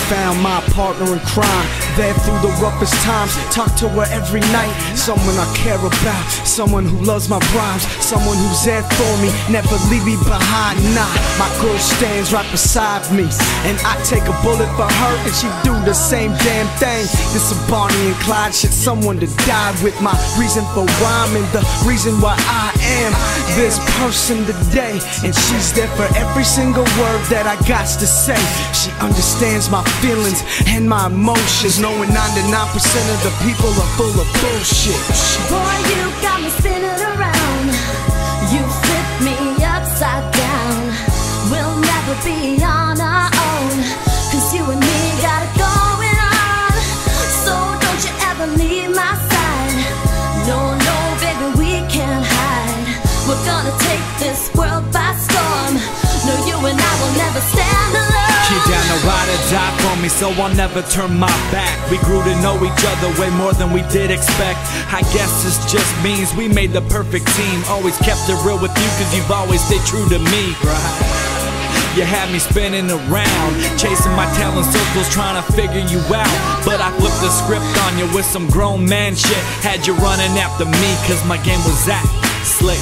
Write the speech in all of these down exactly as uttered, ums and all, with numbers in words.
found my partner in crime, there through the roughest times. Talk to her every night, someone I care about, someone who loves my rhymes, someone who's there for me, never leave me behind. Nah, my girl stands right beside me, and I take a bullet for her and she do the same damn thing. This a Bonnie and Clyde shit, someone to die with. My reason for rhyming, the reason why I am this person today, and she's there for every single word that I got to say. She understands my feelings and my emotions, knowing ninety-nine percent of the people are full of bullshit. Boy, you got me spinning around, you flip me upside down. We'll never be on our own, cause you and me got it going on. So don't you ever leave my side. No, no, baby, we can't hide. We're gonna take this world by storm. No, you and I will never stand alone. You're down to ride or die for me, so I'll never turn my back. We grew to know each other way more than we did expect. I guess this just means we made the perfect team. Always kept it real with you, cause you've always stayed true to me, right? You had me spinning around, chasing my tail in circles, trying to figure you out. But I flipped the script on you with some grown man shit. Had you running after me, cause my game was that slick.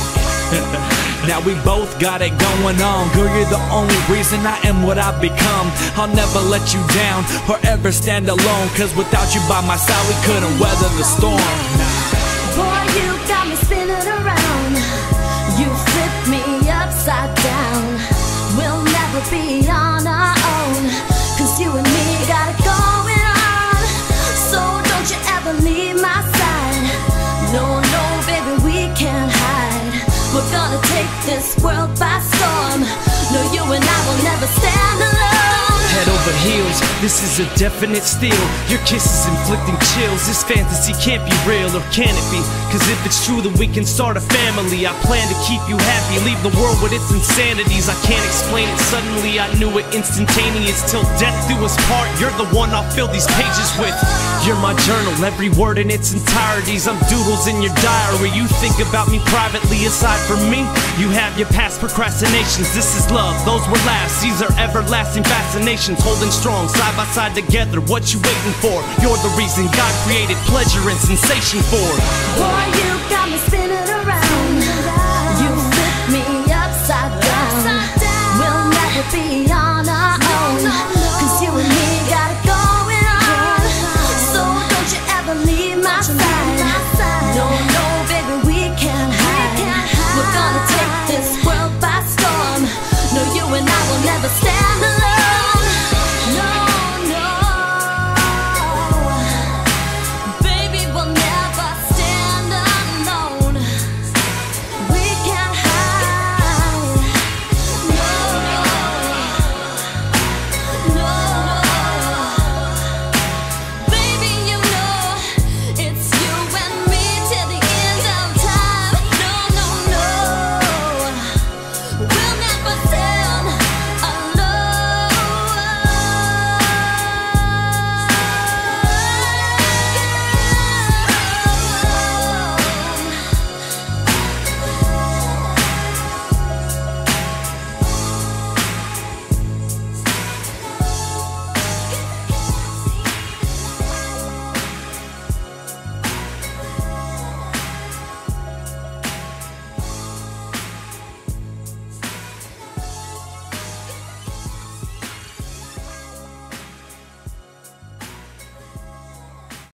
Now we both got it going on. Girl, you're the only reason I am what I've become. I'll never let you down or ever stand alone, cause without you by my side we couldn't weather the storm. Boy, you got me spinning around, you flip me upside down. We'll never be on our own, cause you and me got it going on. So don't you ever leave my side. No, no, baby, we can't hide. We're gonna take this world by storm. No, you and I will never stand alone. Head over heels, this is a definite steal. Your kiss is inflicting chills. This fantasy can't be real, or can it be? Cause if it's true, then we can start a family. I plan to keep you happy, leave the world with its insanities. I can't explain it suddenly, I knew it instantaneous. Till death do us part, you're the one I'll fill these pages with. You're my journal, every word in its entirety. I'm doodles in your diary. You think about me privately, aside from me, you have your past procrastinations. This is love, those were laughs, these are everlasting fascinations. Holding strong, side by side together, what you waiting for? You're the reason God created pleasure and sensation for. Boy, you